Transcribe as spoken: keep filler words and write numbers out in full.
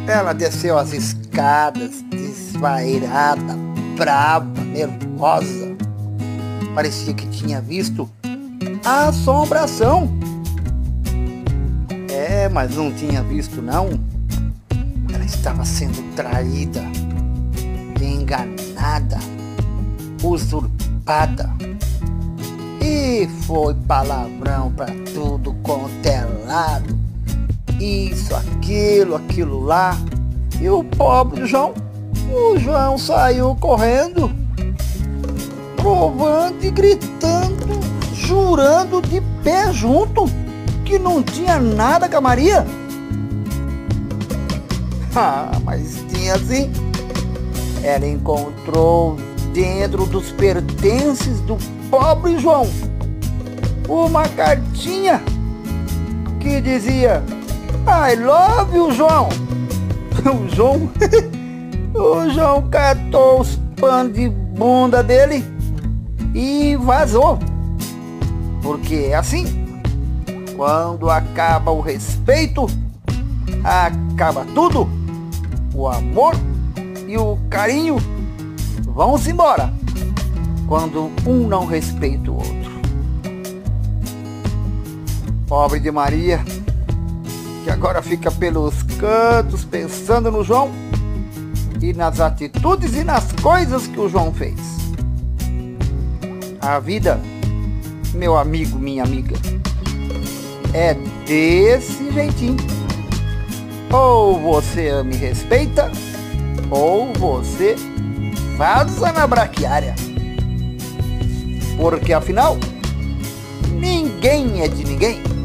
Ela desceu as escadas, desvairada, brava, nervosa. Parecia que tinha visto a assombração. É, mas não tinha visto não. Ela estava sendo traída, enganada, usurpada. E foi palavrão para tudo quanto é lado. Isso, aquilo, aquilo lá. E o pobre João, o João saiu correndo, provando e gritando, jurando de pé junto que não tinha nada com a Maria. Ah, mas tinha sim. Ela encontrou dentro dos pertences do pobre João uma cartinha que dizia: I love you, João. O João o João catou os panos de bunda dele e vazou. Porque é assim, quando acaba o respeito, acaba tudo. O amor e o carinho vão-se embora quando um não respeita o outro. Pobre de Maria, que agora fica pelos cantos pensando no João e nas atitudes e nas coisas que o João fez. A vida, meu amigo, minha amiga, é desse jeitinho. Ou você me respeita, ou você vaza na braquiária. Porque afinal, ninguém é de ninguém.